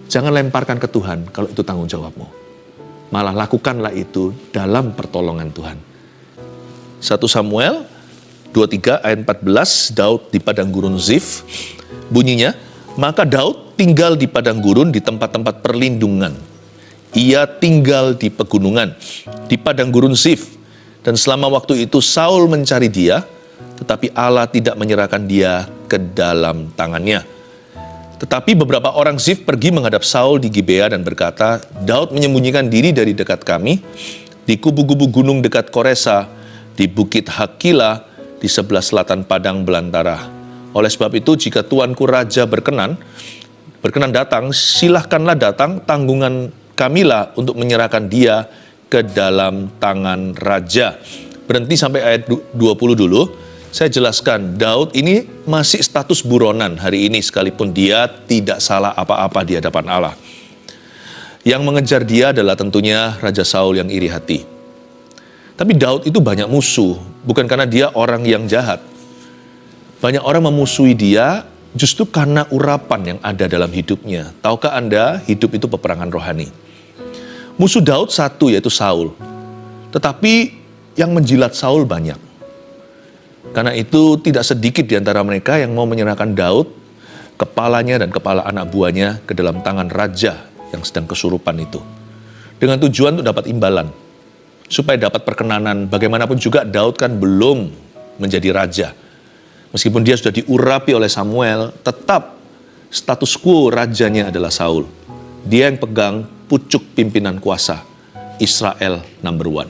Jangan lemparkan ke Tuhan kalau itu tanggung jawabmu. Malah lakukanlah itu dalam pertolongan Tuhan. 1 Samuel 23 ayat 14, Daud di padang gurun Zif. Bunyinya, maka Daud tinggal di padang gurun di tempat-tempat perlindungan. Ia tinggal di pegunungan, di padang gurun Zif. Dan selama waktu itu Saul mencari dia, tetapi Allah tidak menyerahkan dia ke dalam tangannya. Tetapi beberapa orang Zif pergi menghadap Saul di Gibea dan berkata, Daud menyembunyikan diri dari dekat kami, di kubu-kubu gunung dekat Koresa, di bukit Hakila, di sebelah selatan padang belantara. Oleh sebab itu, jika tuanku raja berkenan datang, silahkanlah datang, tanggungan kamilah untuk menyerahkan dia ke dalam tangan raja. Berhenti sampai ayat 20 dulu. Saya jelaskan, Daud ini masih status buronan hari ini sekalipun dia tidak salah apa-apa di hadapan Allah. Yang mengejar dia adalah tentunya Raja Saul yang iri hati. Tapi Daud itu banyak musuh, bukan karena dia orang yang jahat. Banyak orang memusuhi dia justru karena urapan yang ada dalam hidupnya. Tahukah Anda, hidup itu peperangan rohani. Musuh Daud satu, yaitu Saul. Tetapi yang menjilat Saul banyak. Karena itu tidak sedikit di antara mereka yang mau menyerahkan Daud, kepalanya dan kepala anak buahnya ke dalam tangan raja yang sedang kesurupan itu. Dengan tujuan untuk dapat imbalan. Supaya dapat perkenanan, bagaimanapun juga Daud kan belum menjadi raja. Meskipun dia sudah diurapi oleh Samuel, tetap status quo rajanya adalah Saul. Dia yang pegang pucuk pimpinan kuasa, Israel number one.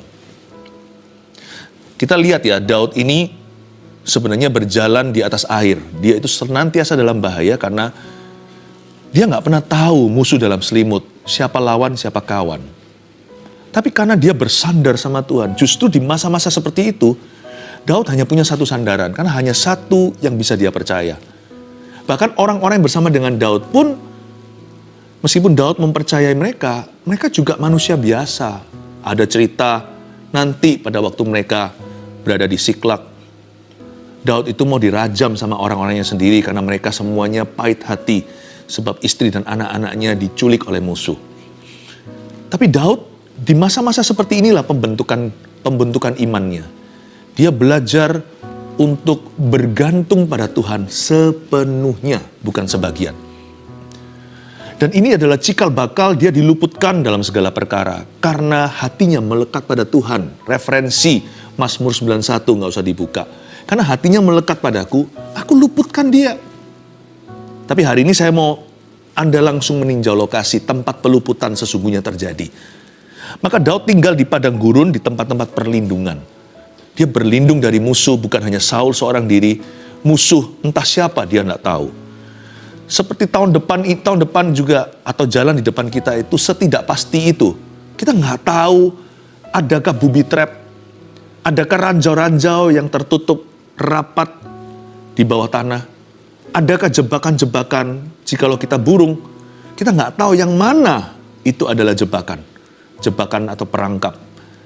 Kita lihat ya, Daud ini sebenarnya berjalan di atas air. Dia itu senantiasa dalam bahaya karena dia nggak pernah tahu musuh dalam selimut, siapa lawan, siapa kawan. Tapi karena dia bersandar sama Tuhan, justru di masa-masa seperti itu, Daud hanya punya satu sandaran, karena hanya satu yang bisa dia percaya. Bahkan orang-orang yang bersama dengan Daud pun, meskipun Daud mempercayai mereka, mereka juga manusia biasa. Ada cerita nanti pada waktu mereka berada di Siklak, Daud itu mau dirajam sama orang-orangnya sendiri karena mereka semuanya pahit hati sebab istri dan anak-anaknya diculik oleh musuh. Tapi Daud di masa-masa seperti inilah pembentukan imannya. Dia belajar untuk bergantung pada Tuhan sepenuhnya, bukan sebagian. Dan ini adalah cikal bakal dia diluputkan dalam segala perkara. Karena hatinya melekat pada Tuhan. Referensi Mazmur 91 nggak usah dibuka. Karena hatinya melekat padaku, aku luputkan dia. Tapi hari ini saya mau Anda langsung meninjau lokasi tempat peluputan sesungguhnya terjadi. Maka Daud tinggal di padang gurun di tempat-tempat perlindungan. Dia berlindung dari musuh, bukan hanya Saul seorang diri. Musuh entah siapa dia nggak tahu. Seperti tahun depan juga, atau jalan di depan kita itu setidak pasti itu. Kita nggak tahu adakah booby trap, adakah ranjau-ranjau yang tertutup rapat di bawah tanah. Adakah jebakan-jebakan jikalau kita burung, kita nggak tahu yang mana itu adalah jebakan atau perangkap.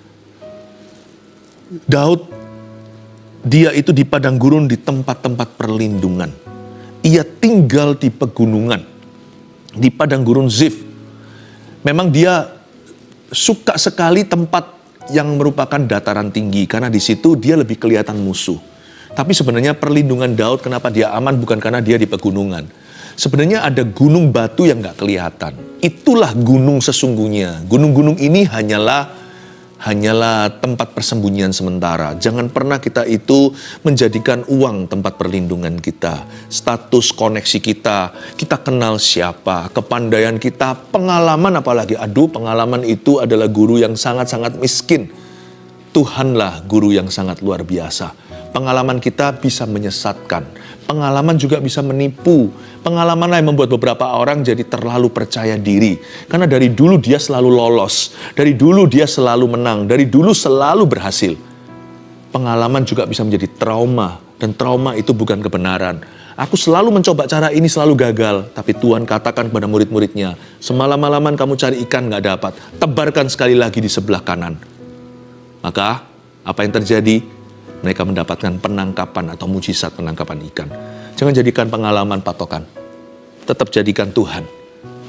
Daud, dia itu di padang gurun di tempat-tempat perlindungan. Ia tinggal di pegunungan, di padang gurun Zif. Memang dia suka sekali tempat yang merupakan dataran tinggi, karena di situ dia lebih kelihatan musuh. Tapi sebenarnya perlindungan Daud, kenapa dia aman, bukan karena dia di pegunungan. Sebenarnya ada gunung batu yang gak kelihatan. Itulah gunung sesungguhnya. Gunung-gunung ini hanyalah tempat persembunyian sementara. Jangan pernah kita itu menjadikan uang tempat perlindungan kita. Status koneksi kita kenal siapa, kepandaian kita, pengalaman apalagi. Pengalaman itu adalah guru yang sangat-sangat miskin. Tuhanlah guru yang sangat luar biasa. Pengalaman kita bisa menyesatkan. Pengalaman juga bisa menipu. Pengalaman yang membuat beberapa orang jadi terlalu percaya diri. Karena dari dulu dia selalu lolos. Dari dulu dia selalu menang. Dari dulu selalu berhasil. Pengalaman juga bisa menjadi trauma. Dan trauma itu bukan kebenaran. Aku selalu mencoba cara ini, selalu gagal. Tapi Tuhan katakan kepada murid-muridnya, semalam-malaman kamu cari ikan gak dapat. Tebarkan sekali lagi di sebelah kanan. Maka apa yang terjadi? Mereka mendapatkan penangkapan atau mujizat penangkapan ikan. Jangan jadikan pengalaman patokan. Tetap jadikan Tuhan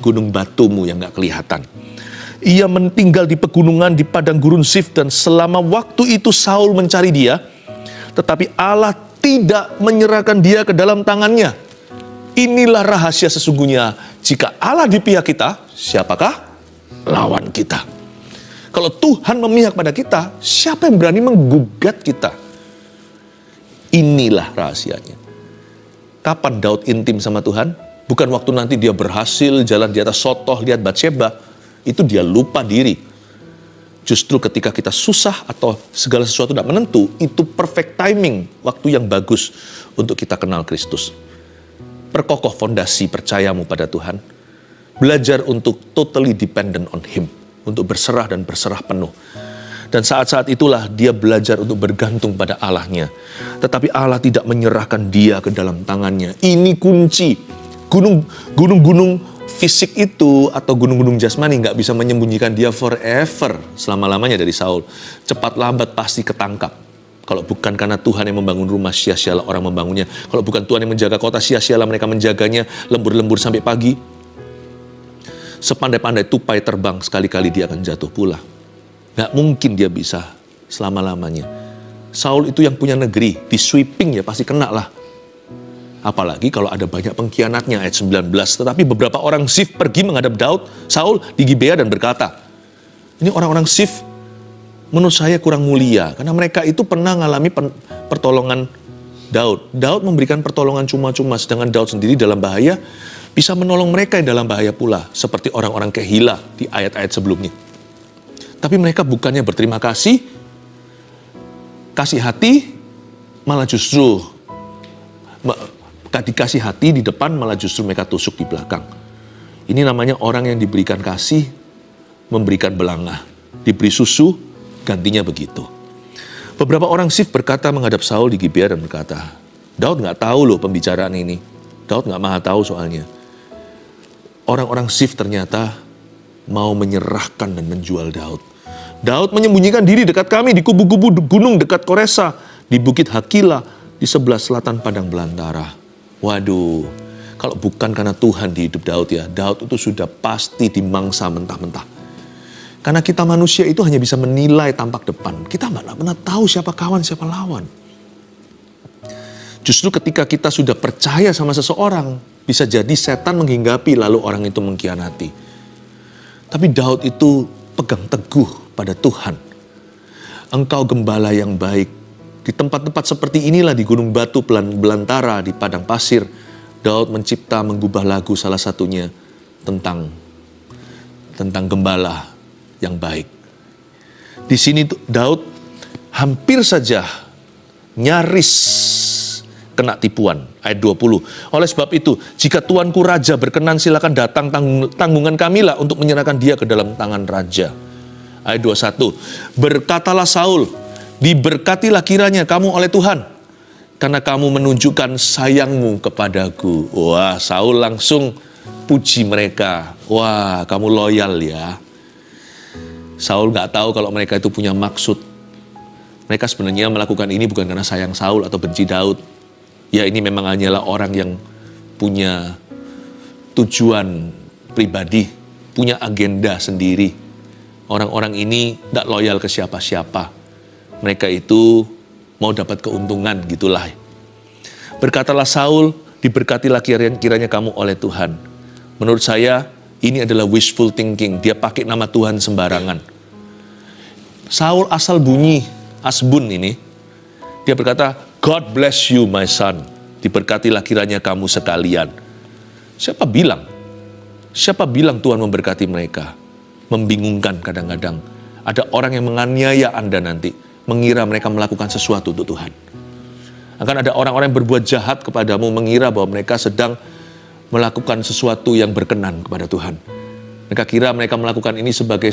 gunung batumu yang gak kelihatan. Ia tinggal di pegunungan di padang gurun Zif, dan selama waktu itu Saul mencari dia, tetapi Allah tidak menyerahkan dia ke dalam tangannya. Inilah rahasia sesungguhnya. Jika Allah di pihak kita, siapakah lawan kita? Kalau Tuhan memihak pada kita, siapa yang berani menggugat kita? Inilah rahasianya. Kapan Daud intim sama Tuhan? Bukan waktu nanti dia berhasil jalan di atas sotoh, lihat Batsheba. Itu dia lupa diri. Justru ketika kita susah atau segala sesuatu tidak menentu, itu perfect timing, waktu yang bagus untuk kita kenal Kristus. Perkokoh fondasi percayamu pada Tuhan. Belajar untuk totally dependent on Him, untuk berserah dan berserah penuh. Dan saat-saat itulah dia belajar untuk bergantung pada Allahnya. Tetapi Allah tidak menyerahkan dia ke dalam tangannya. Ini kunci. Gunung-gunung fisik itu atau gunung-gunung jasmani nggak bisa menyembunyikan dia forever, selama-lamanya dari Saul. Cepat lambat pasti ketangkap. Kalau bukan karena Tuhan yang membangun rumah, sia-sialah orang membangunnya. Kalau bukan Tuhan yang menjaga kota, sia-sialah mereka menjaganya lembur-lembur sampai pagi. Sepandai-pandai tupai terbang, sekali-kali dia akan jatuh pula. Nggak mungkin dia bisa selama-lamanya. Saul itu yang punya negeri, di sweeping ya pasti kena lah. Apalagi kalau ada banyak pengkhianatnya, ayat 19. Tetapi beberapa orang Zif pergi menghadap Saul di Gibea dan berkata, ini orang-orang Zif menurut saya kurang mulia, karena mereka itu pernah mengalami pertolongan Daud. Daud memberikan pertolongan cuma-cuma, sedangkan Daud sendiri dalam bahaya, bisa menolong mereka yang dalam bahaya pula, seperti orang-orang Kehila di ayat-ayat sebelumnya. Tapi mereka bukannya berterima kasih hati, malah justru dikasih hati di depan, malah justru mereka tusuk di belakang. Ini namanya orang yang diberikan kasih, memberikan belangah. Diberi susu, gantinya begitu. Beberapa orang Zif berkata menghadap Saul di Gibea dan berkata, Daud nggak tahu loh pembicaraan ini. Daud nggak maha tahu soalnya. Orang-orang Zif ternyata mau menyerahkan dan menjual Daud. Daud menyembunyikan diri dekat kami di kubu-kubu gunung dekat Koresa, di bukit Hakila, di sebelah selatan padang belantara. Waduh, kalau bukan karena Tuhan di hidup Daud ya, Daud itu sudah pasti dimangsa mentah-mentah. Karena kita manusia itu hanya bisa menilai tampak depan. Kita nggak pernah tahu siapa kawan, siapa lawan. Justru ketika kita sudah percaya sama seseorang, bisa jadi setan menghinggapi lalu orang itu mengkhianati. Tapi Daud itu pegang teguh pada Tuhan. Engkau gembala yang baik. Di tempat-tempat seperti inilah, di gunung batu belantara, di padang pasir, Daud menggubah lagu salah satunya tentang gembala yang baik. Di sini Daud hampir saja nyaris kena tipuan. Ayat 20. Oleh sebab itu, jika tuanku raja berkenan, silakan datang, tanggungan kamilah untuk menyerahkan dia ke dalam tangan raja. Ayat 21. Berkatalah Saul, diberkatilah kiranya kamu oleh Tuhan, karena kamu menunjukkan sayangmu kepadaku. Wah, Saul langsung puji mereka. Wah, kamu loyal ya. Saul nggak tahu kalau mereka itu punya maksud. Mereka sebenarnya melakukan ini bukan karena sayang Saul atau benci Daud. Ya, ini memang hanyalah orang yang punya tujuan pribadi, punya agenda sendiri. Orang-orang ini tidak loyal ke siapa-siapa. Mereka itu mau dapat keuntungan, gitulah. Berkatalah Saul, diberkatilah kiranya kamu oleh Tuhan. Menurut saya, ini adalah wishful thinking. Dia pakai nama Tuhan sembarangan. Saul asal bunyi Asbun ini. Dia berkata, God bless you my son. Diberkatilah kiranya kamu sekalian. Siapa bilang? Siapa bilang Tuhan memberkati mereka? Membingungkan kadang-kadang. Ada orang yang menganiaya Anda nanti, mengira mereka melakukan sesuatu untuk Tuhan. Akan ada orang-orang yang berbuat jahat kepadamu, mengira bahwa mereka sedang melakukan sesuatu yang berkenan kepada Tuhan. Mereka kira mereka melakukan ini sebagai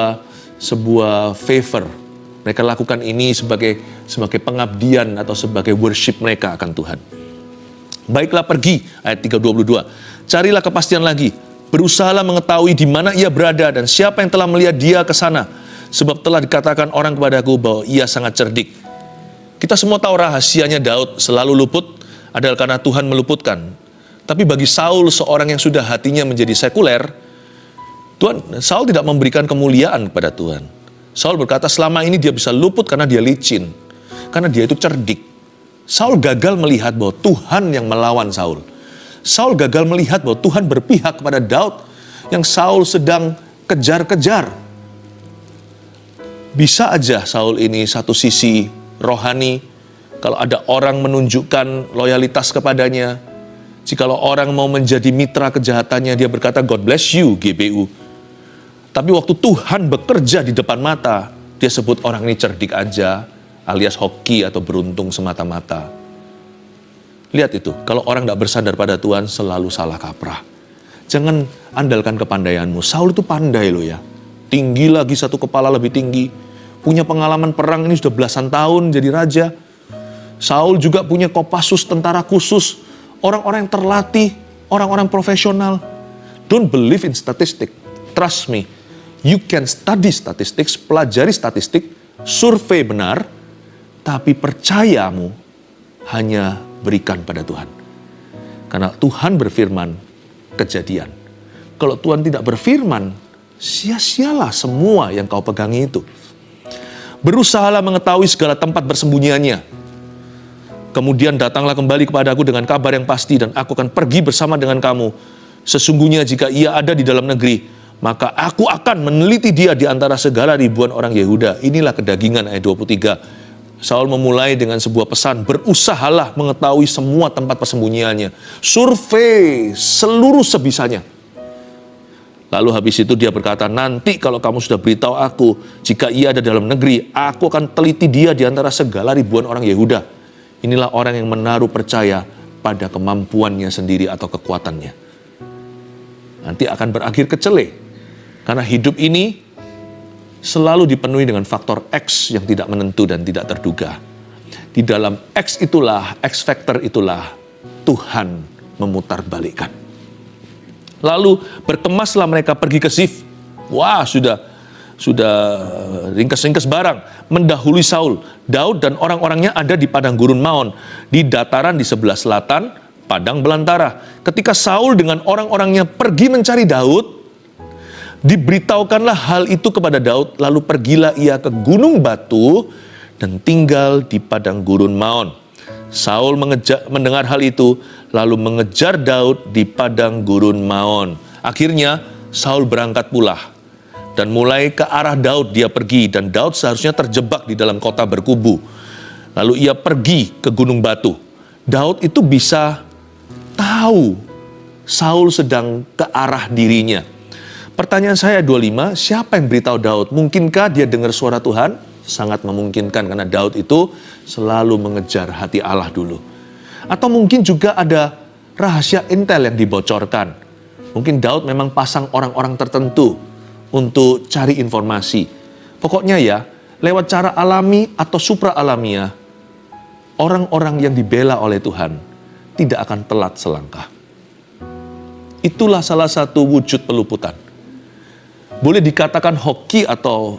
sebuah favor. Mereka lakukan ini sebagai pengabdian atau sebagai worship mereka akan Tuhan. Baiklah, pergi, ayat 3:22. Carilah kepastian lagi. Berusahalah mengetahui di mana ia berada dan siapa yang telah melihat dia ke sana. Sebab telah dikatakan orang kepadaku bahwa ia sangat cerdik. Kita semua tahu rahasianya Daud selalu luput adalah karena Tuhan meluputkan. Tapi bagi Saul, seorang yang sudah hatinya menjadi sekuler, Saul tidak memberikan kemuliaan kepada Tuhan. Saul berkata selama ini dia bisa luput karena dia licin, karena dia itu cerdik. Saul gagal melihat bahwa Tuhan yang melawan Saul. Saul gagal melihat bahwa Tuhan berpihak kepada Daud yang Saul sedang kejar-kejar. Bisa aja Saul ini satu sisi rohani, kalau ada orang menunjukkan loyalitas kepadanya, jikalau orang mau menjadi mitra kejahatannya, dia berkata, God bless you, GBU. Tapi waktu Tuhan bekerja di depan mata, dia sebut orang ini cerdik aja, alias hoki atau beruntung semata-mata. Lihat itu, kalau orang tidak bersandar pada Tuhan, selalu salah kaprah. Jangan andalkan kepandaianmu. Saul itu pandai loh ya. Tinggi lagi, satu kepala lebih tinggi. Punya pengalaman perang ini sudah belasan tahun jadi raja. Saul juga punya Kopassus, tentara khusus. Orang-orang yang terlatih, orang-orang profesional. Don't believe in statistic. Trust me. You can study statistics, pelajari statistik, survei benar, tapi percayamu hanya berikan pada Tuhan. Karena Tuhan berfirman, kejadian. Kalau Tuhan tidak berfirman, sia-sialah semua yang kau pegangi itu. Berusahalah mengetahui segala tempat bersembunyiannya. Kemudian datanglah kembali kepadaku dengan kabar yang pasti, dan aku akan pergi bersama dengan kamu. Sesungguhnya jika ia ada di dalam negeri, maka aku akan meneliti dia di antara segala ribuan orang Yehuda. Inilah kedagingan ayat 23. Saul memulai dengan sebuah pesan, berusahalah mengetahui semua tempat persembunyiannya. Survei seluruh sebisanya. Lalu habis itu dia berkata, nanti kalau kamu sudah beritahu aku, jika ia ada dalam negeri, aku akan teliti dia di antara segala ribuan orang Yehuda. Inilah orang yang menaruh percaya pada kemampuannya sendiri atau kekuatannya. Nanti akan berakhir kecele. Karena hidup ini selalu dipenuhi dengan faktor X yang tidak menentu dan tidak terduga. Di dalam X itulah, X factor itulah, Tuhan memutarbalikkan. Lalu berkemaslah mereka pergi ke Zif. Wah, sudah ringkes-ringkes barang. Mendahului Saul. Daud dan orang-orangnya ada di padang gurun Maon. Di dataran di sebelah selatan, padang belantara. Ketika Saul dengan orang-orangnya pergi mencari Daud, diberitahukanlah hal itu kepada Daud, lalu pergilah ia ke Gunung Batu dan tinggal di padang gurun Maon. Saul mendengar hal itu, lalu mengejar Daud di padang gurun Maon. Akhirnya Saul berangkat pula, dan mulai ke arah Daud dia pergi, dan Daud seharusnya terjebak di dalam kota berkubu. Lalu ia pergi ke Gunung Batu. Daud itu bisa tahu Saul sedang ke arah dirinya. Pertanyaan saya 25, siapa yang beritahu Daud? Mungkinkah dia dengar suara Tuhan? Sangat memungkinkan, karena Daud itu selalu mengejar hati Allah dulu. Atau mungkin juga ada rahasia intel yang dibocorkan. Mungkin Daud memang pasang orang-orang tertentu untuk cari informasi. Pokoknya ya, lewat cara alami atau supra alamiah, orang-orang yang dibela oleh Tuhan tidak akan telat selangkah. Itulah salah satu wujud peluputan. Boleh dikatakan hoki atau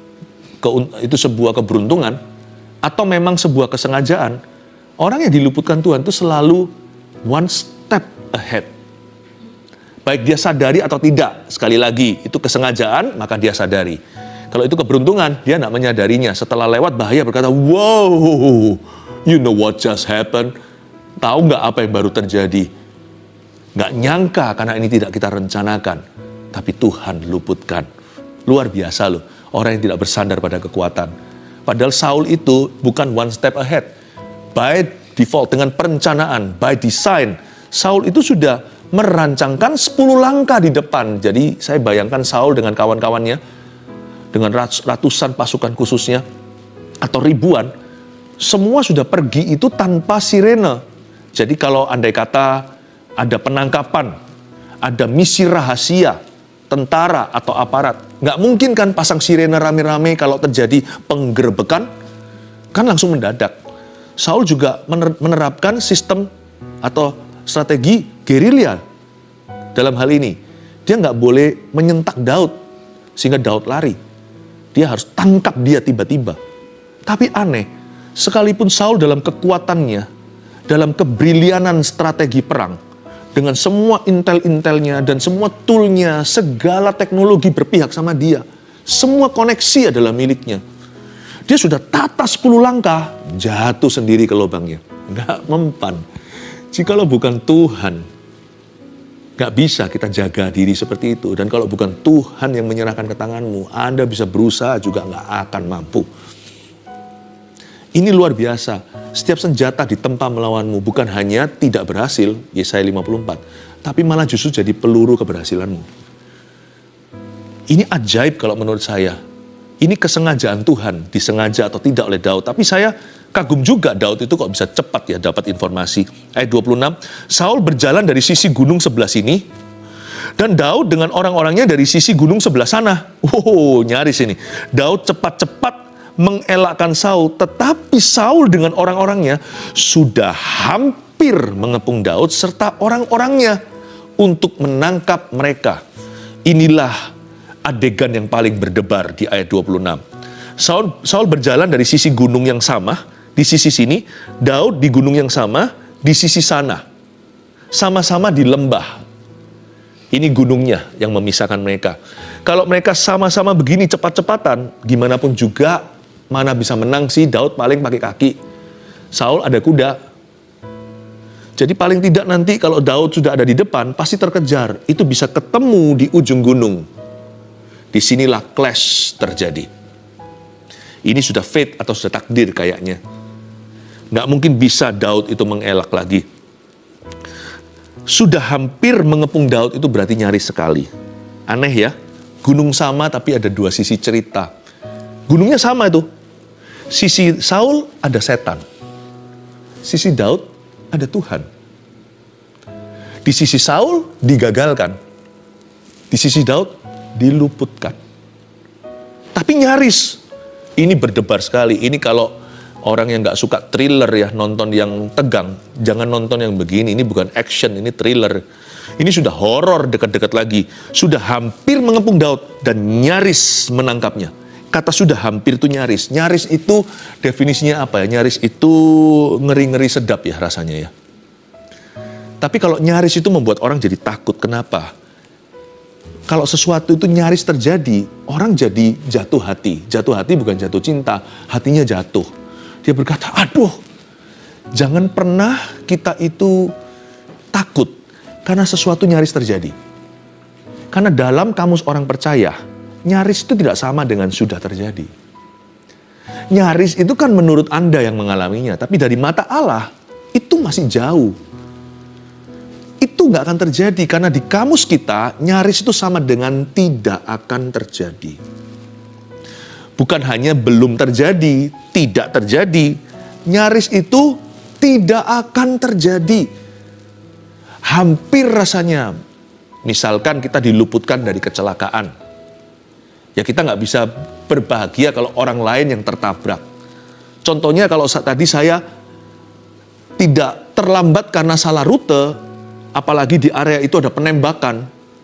itu sebuah keberuntungan, atau memang sebuah kesengajaan. Orang yang diluputkan Tuhan itu selalu one step ahead. Baik dia sadari atau tidak, sekali lagi, itu kesengajaan, maka dia sadari. Kalau itu keberuntungan, dia tidak menyadarinya. Setelah lewat bahaya berkata, wow, you know what just happened? Tahu nggak apa yang baru terjadi? Nggak nyangka karena ini tidak kita rencanakan. Tapi Tuhan luputkan. Luar biasa loh, orang yang tidak bersandar pada kekuatan. Padahal Saul itu bukan one step ahead. By default, dengan perencanaan, by design, Saul itu sudah merancangkan 10 langkah di depan. Jadi saya bayangkan Saul dengan kawan-kawannya, dengan ratusan pasukan khususnya, atau ribuan, semua sudah pergi itu tanpa sirene. Jadi kalau andai kata ada penangkapan, ada misi rahasia, tentara atau aparat, nggak mungkin kan pasang sirene rame-rame kalau terjadi penggerbekan, kan langsung mendadak. Saul juga menerapkan sistem atau strategi gerilya dalam hal ini. Dia nggak boleh menyentak Daud sehingga Daud lari. Dia harus tangkap dia tiba-tiba. Tapi aneh, sekalipun Saul dalam kekuatannya, dalam kebrilianan strategi perang, dengan semua intel-intelnya dan semua toolnya, segala teknologi berpihak sama dia. Semua koneksi adalah miliknya. Dia sudah tata 10 langkah, jatuh sendiri ke lubangnya. Nggak mempan. Jikalau bukan Tuhan, nggak bisa kita jaga diri seperti itu. Dan kalau bukan Tuhan yang menyerahkan ke tanganmu, Anda bisa berusaha juga nggak akan mampu. Ini luar biasa. Setiap senjata ditempa melawanmu bukan hanya tidak berhasil, Yesaya 54, tapi malah justru jadi peluru keberhasilanmu. Ini ajaib kalau menurut saya. Ini kesengajaan Tuhan, disengaja atau tidak oleh Daud. Tapi saya kagum juga Daud itu kok bisa cepat ya dapat informasi. Ayat 26, Saul berjalan dari sisi gunung sebelah sini, dan Daud dengan orang-orangnya dari sisi gunung sebelah sana. Nyaris ini. Daud cepat-cepat mengelakkan Saul, tetapi Saul dengan orang-orangnya sudah hampir mengepung Daud serta orang-orangnya untuk menangkap mereka. Inilah adegan yang paling berdebar di ayat 26. Saul berjalan dari sisi gunung yang sama, di sisi sini, Daud di gunung yang sama, di sisi sana. Sama-sama di lembah. Ini gunungnya yang memisahkan mereka. Kalau mereka sama-sama begini cepat-cepatan, gimana pun juga, mana bisa menang sih, Daud paling pakai kaki. Saul ada kuda. Jadi paling tidak nanti kalau Daud sudah ada di depan, pasti terkejar. Itu bisa ketemu di ujung gunung. Disinilah clash terjadi. Ini sudah fate atau sudah takdir kayaknya. Nggak mungkin bisa Daud itu mengelak lagi. Sudah hampir mengepung Daud itu berarti nyaris sekali. Aneh ya, gunung sama tapi ada dua sisi cerita. Gunungnya sama itu. Sisi Saul ada setan. Sisi Daud ada Tuhan. Di sisi Saul digagalkan. Di sisi Daud diluputkan. Tapi nyaris. Ini berdebar sekali. Ini kalau orang yang nggak suka thriller ya, nonton yang tegang, jangan nonton yang begini. Ini bukan action, ini thriller. Ini sudah horor dekat-dekat lagi. Sudah hampir mengepung Daud dan nyaris menangkapnya. Kata sudah hampir itu nyaris. Nyaris itu definisinya apa ya? Nyaris itu ngeri-ngeri sedap ya rasanya ya. Tapi kalau nyaris itu membuat orang jadi takut. Kenapa? Kalau sesuatu itu nyaris terjadi, orang jadi jatuh hati. Jatuh hati bukan jatuh cinta, hatinya jatuh. Dia berkata, aduh, jangan pernah kita itu takut karena sesuatu nyaris terjadi. Karena dalam kamus orang percaya, nyaris itu tidak sama dengan sudah terjadi. Nyaris itu kan menurut Anda yang mengalaminya, tapi dari mata Allah, itu masih jauh. Itu nggak akan terjadi karena di kamus kita nyaris itu sama dengan tidak akan terjadi. Bukan hanya belum terjadi, tidak terjadi. Nyaris itu tidak akan terjadi. Hampir rasanya. Misalkan kita diluputkan dari kecelakaan. Ya kita nggak bisa berbahagia kalau orang lain yang tertabrak. Contohnya kalau tadi saya tidak terlambat karena salah rute, apalagi di area itu ada penembakan.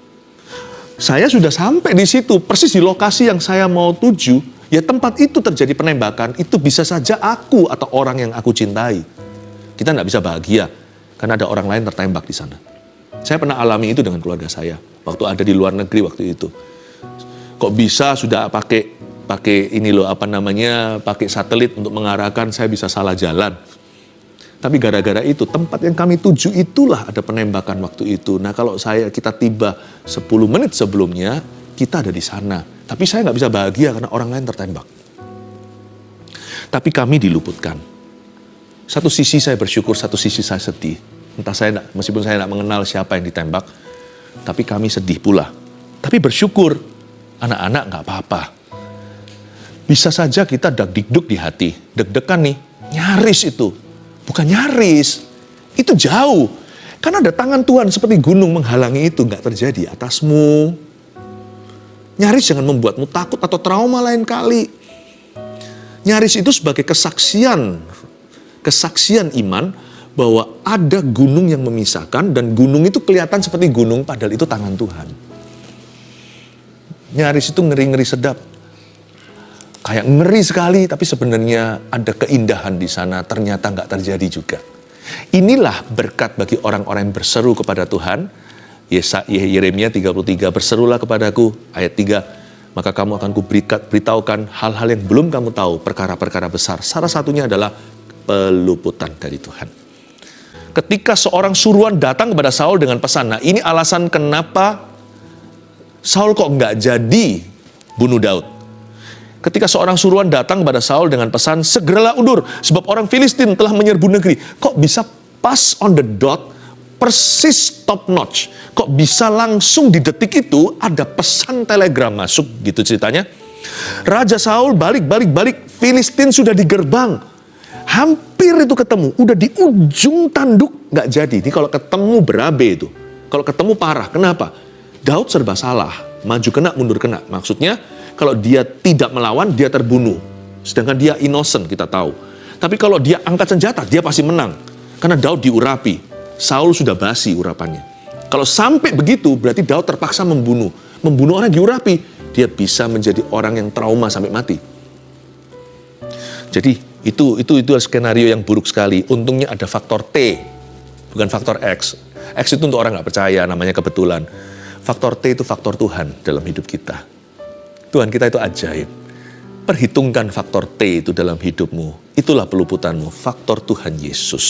Saya sudah sampai di situ, persis di lokasi yang saya mau tuju, ya tempat itu terjadi penembakan, itu bisa saja aku atau orang yang aku cintai. Kita nggak bisa bahagia, karena ada orang lain tertembak di sana. Saya pernah alami itu dengan keluarga saya, waktu ada di luar negeri waktu itu. Kok bisa sudah pakai ini loh, pakai satelit untuk mengarahkan, saya bisa salah jalan. Tapi gara-gara itu, tempat yang kami tuju itulah ada penembakan waktu itu. Nah kalau kita tiba 10 menit sebelumnya, kita ada di sana. Tapi saya nggak bisa bahagia karena orang lain tertembak. Tapi kami diluputkan. Satu sisi saya bersyukur, satu sisi saya sedih. Meskipun saya nggak mengenal siapa yang ditembak, tapi kami sedih pula. Tapi bersyukur, anak-anak nggak apa-apa. Bisa saja kita deg-deg di hati, deg-degan nih, nyaris itu. Bukan nyaris, itu jauh. Karena ada tangan Tuhan seperti gunung menghalangi itu, nggak terjadi atasmu. Nyaris jangan membuatmu takut atau trauma lain kali. Nyaris itu sebagai kesaksian iman bahwa ada gunung yang memisahkan dan gunung itu kelihatan seperti gunung padahal itu tangan Tuhan. Nyaris itu ngeri-ngeri sedap. Kayak ngeri sekali, tapi sebenarnya ada keindahan di sana, ternyata nggak terjadi juga. Inilah berkat bagi orang-orang yang berseru kepada Tuhan. Yeremia 33, berserulah kepadaku, ayat 3, maka kamu akan kuberitahukan hal-hal yang belum kamu tahu, perkara-perkara besar. Salah satunya adalah peluputan dari Tuhan. Ketika seorang suruhan datang kepada Saul dengan pesan, nah ini alasan kenapa Saul kok nggak jadi bunuh Daud. Ketika seorang suruhan datang kepada Saul dengan pesan, segeralah undur, sebab orang Filistin telah menyerbu negeri. Kok bisa pas on the dot, persis top notch? Kok bisa langsung di detik itu ada pesan telegram masuk gitu ceritanya? Raja Saul balik, Filistin sudah di gerbang. Hampir itu ketemu, udah di ujung tanduk, nggak jadi. Ini kalau ketemu berabe itu. Kalau ketemu parah, kenapa? Daud serba salah, maju kena, mundur kena. Maksudnya, kalau dia tidak melawan, dia terbunuh. Sedangkan dia innocent, kita tahu. Tapi kalau dia angkat senjata, dia pasti menang. Karena Daud diurapi. Saul sudah basi urapannya. Kalau sampai begitu, berarti Daud terpaksa membunuh. Membunuh orang yang diurapi. Dia bisa menjadi orang yang trauma sampai mati. Jadi, itu skenario yang buruk sekali. Untungnya ada faktor T, bukan faktor X. X itu untuk orang nggak percaya, namanya kebetulan. Faktor T itu faktor Tuhan dalam hidup kita. Tuhan kita itu ajaib. Perhitungkan faktor T itu dalam hidupmu. Itulah peluputanmu, faktor Tuhan Yesus.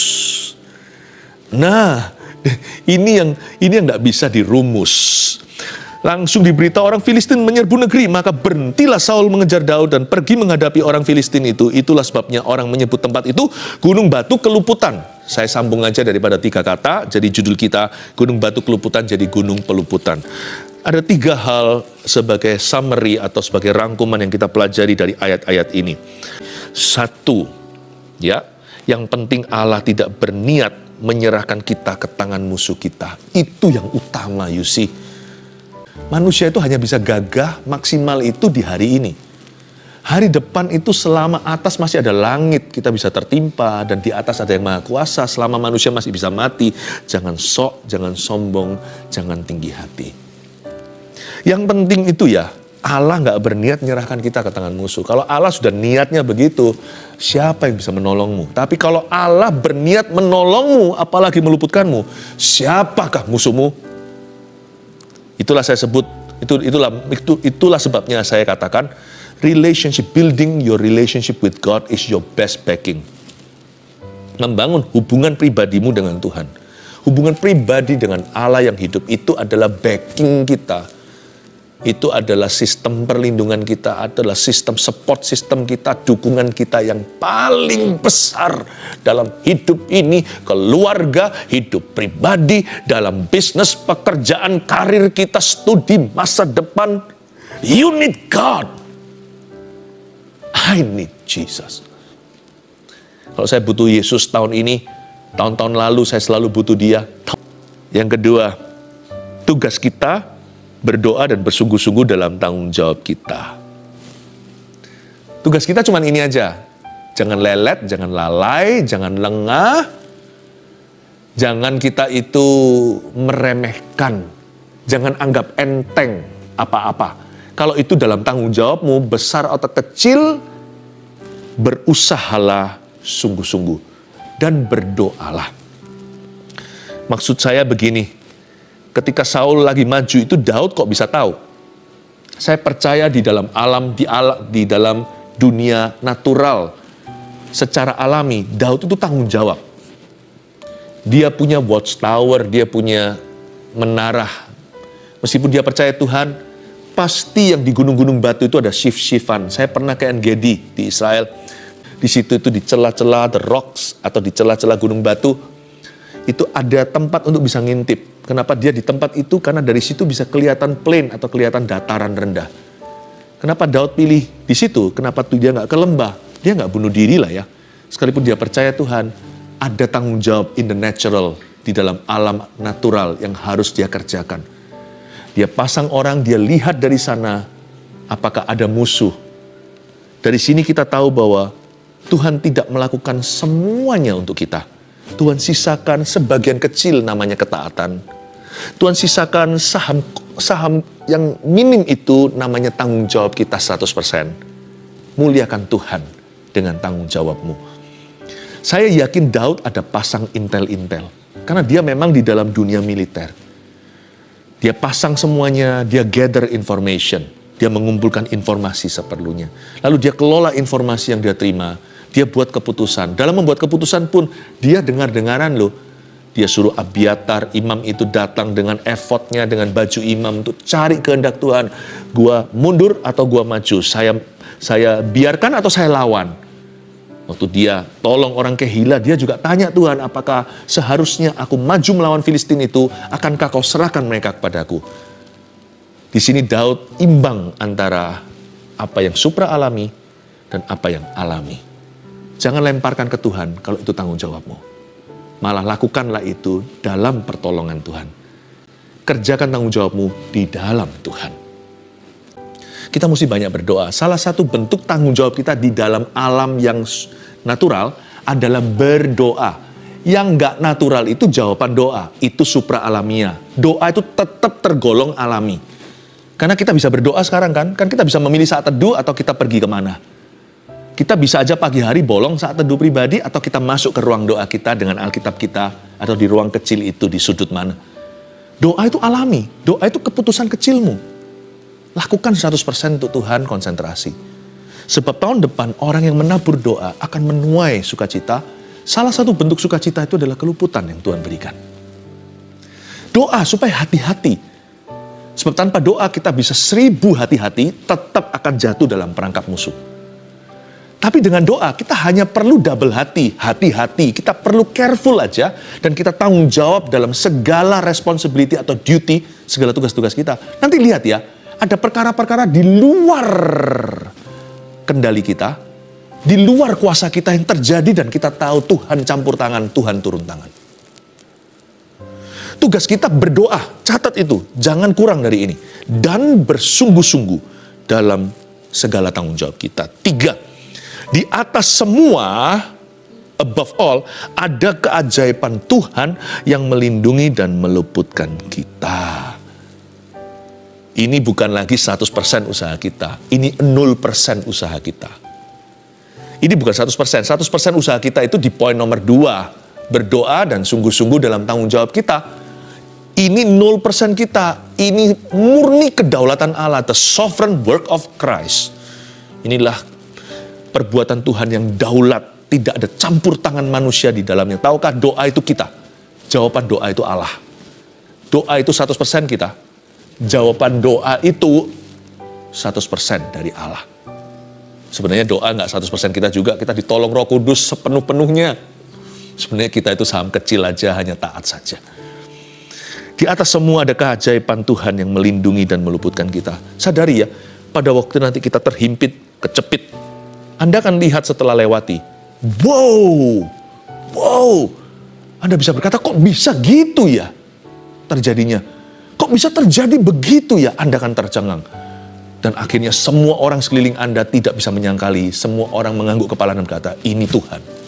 Nah, ini yang nggak bisa dirumus. Langsung diberitahu orang Filistin menyerbu negeri, maka berhentilah Saul mengejar Daud dan pergi menghadapi orang Filistin itu. Itulah sebabnya orang menyebut tempat itu Gunung Batu Keluputan. Saya sambung aja daripada 3 kata, jadi judul kita Gunung Batu Keluputan jadi Gunung Peluputan. Ada 3 hal sebagai summary atau sebagai rangkuman yang kita pelajari dari ayat-ayat ini. 1, ya, yang penting Allah tidak berniat menyerahkan kita ke tangan musuh kita. Itu yang utama, you see. Manusia itu hanya bisa gagah maksimal itu di hari ini. Hari depan itu selama atas masih ada langit, kita bisa tertimpa, dan di atas ada yang maha kuasa. Selama manusia masih bisa mati, jangan sok, jangan sombong, jangan tinggi hati. Yang penting itu ya, Allah nggak berniat menyerahkan kita ke tangan musuh. Kalau Allah sudah niatnya begitu, siapa yang bisa menolongmu? Tapi kalau Allah berniat menolongmu, apalagi meluputkanmu, siapakah musuhmu? Itulah saya sebut, itulah sebabnya saya katakan, building your relationship with God is your best backing. Membangun hubungan pribadimu dengan Tuhan. Hubungan pribadi dengan Allah yang hidup itu adalah backing kita. Itu adalah sistem perlindungan kita, adalah sistem support system kita, dukungan kita yang paling besar dalam hidup ini, keluarga, hidup pribadi, dalam bisnis, pekerjaan, karir kita, studi, masa depan. You need God. I need Jesus. Kalau saya butuh Yesus tahun ini, tahun-tahun lalu saya selalu butuh Dia. Yang kedua, tugas kita berdoa dan bersungguh-sungguh dalam tanggung jawab kita. Tugas kita cuma ini aja. Jangan lelet, jangan lalai, jangan lengah. Jangan kita itu meremehkan. Jangan anggap enteng apa-apa. Kalau itu dalam tanggung jawabmu, besar atau kecil, berusahalah sungguh-sungguh. Dan berdoalah. Maksud saya begini. Ketika Saul lagi maju itu Daud kok bisa tahu? Saya percaya di dalam alam, di dalam dunia natural, secara alami, Daud itu tanggung jawab. Dia punya watchtower, dia punya menara. Meskipun dia percaya Tuhan, pasti yang di gunung-gunung batu itu ada shift-shiftan. Saya pernah ke En-Gedi di Israel. Di situ itu di celah-celah the rocks atau di celah-celah gunung batu, itu ada tempat untuk bisa ngintip. Kenapa dia di tempat itu? Karena dari situ bisa kelihatan plain atau kelihatan dataran rendah. Kenapa Daud pilih di situ? Kenapa dia nggak ke lembah? Dia nggak bunuh diri lah ya. Sekalipun dia percaya Tuhan, ada tanggung jawab in the natural, di dalam alam natural yang harus dia kerjakan. Dia pasang orang, dia lihat dari sana apakah ada musuh. Dari sini kita tahu bahwa Tuhan tidak melakukan semuanya untuk kita. Tuhan sisakan sebagian kecil namanya ketaatan. Tuhan sisakan saham yang minim itu namanya tanggung jawab kita 100%. Muliakan Tuhan dengan tanggung jawabmu. Saya yakin Daud ada pasang intel-intel. Karena dia memang di dalam dunia militer. Dia pasang semuanya, dia gather information. Dia mengumpulkan informasi seperlunya. Lalu dia kelola informasi yang dia terima. Dia buat keputusan. Dalam membuat keputusan pun, dia dengar-dengaran loh. Dia suruh Abiatar, imam itu datang dengan effortnya, dengan baju imam untuk cari kehendak Tuhan. Gua mundur atau gua maju? Saya biarkan atau saya lawan? Waktu dia tolong orang Kehila, dia juga tanya Tuhan, apakah seharusnya aku maju melawan Filistin itu, akankah kau serahkan mereka kepadaku? Di sini Daud imbang antara apa yang supra alami dan apa yang alami. Jangan lemparkan ke Tuhan kalau itu tanggung jawabmu. Malah lakukanlah itu dalam pertolongan Tuhan. Kerjakan tanggung jawabmu di dalam Tuhan. Kita mesti banyak berdoa. Salah satu bentuk tanggung jawab kita di dalam alam yang natural adalah berdoa. Yang nggak natural itu jawaban doa. Itu supra alamiah. Doa itu tetap tergolong alami. Karena kita bisa berdoa sekarang kan. Kan kita bisa memilih saat teduh atau kita pergi kemana. Kita bisa aja pagi hari bolong saat teduh pribadi atau kita masuk ke ruang doa kita dengan Alkitab kita. Atau di ruang kecil itu di sudut mana. Doa itu alami. Doa itu keputusan kecilmu. Lakukan 100% untuk Tuhan, konsentrasi. Sebab tahun depan orang yang menabur doa akan menuai sukacita. Salah satu bentuk sukacita itu adalah keluputan yang Tuhan berikan. Doa supaya hati-hati. Sebab tanpa doa kita bisa 1000 hati-hati tetap akan jatuh dalam perangkap musuh. Tapi dengan doa kita hanya perlu double hati, hati-hati. Kita perlu careful aja dan kita tanggung jawab dalam segala responsibility atau duty, segala tugas-tugas kita. Nanti lihat ya. Ada perkara-perkara di luar kendali kita, di luar kuasa kita yang terjadi dan kita tahu Tuhan campur tangan, Tuhan turun tangan. Tugas kita berdoa, catat itu, jangan kurang dari ini. Dan bersungguh-sungguh dalam segala tanggung jawab kita. 3, di atas semua, above all, ada keajaiban Tuhan yang melindungi dan meluputkan kita. Ini bukan lagi 100% usaha kita. Ini 0% usaha kita. Ini bukan 100%. 100% usaha kita itu di poin nomor 2. Berdoa dan sungguh-sungguh dalam tanggung jawab kita. Ini 0% kita. Ini murni kedaulatan Allah. The sovereign work of Christ. Inilah perbuatan Tuhan yang daulat. Tidak ada campur tangan manusia di dalamnya. Tahukah doa itu kita? Jawaban doa itu Allah. Doa itu 100% kita. Jawaban doa itu 100% dari Allah. Sebenarnya doa nggak 100% kita juga. Kita ditolong Roh Kudus sepenuh-penuhnya. Sebenarnya kita itu saham kecil aja, hanya taat saja. Di atas semua ada keajaiban Tuhan yang melindungi dan meluputkan kita. Sadari ya, pada waktu nanti kita terhimpit, kecepit. Anda akan lihat setelah lewati. Wow. Anda bisa berkata, kok bisa gitu ya terjadinya? Kok bisa terjadi begitu ya? Anda akan tercengang. Dan akhirnya semua orang sekeliling Anda tidak bisa menyangkali. Semua orang mengangguk kepala dan berkata, ini Tuhan.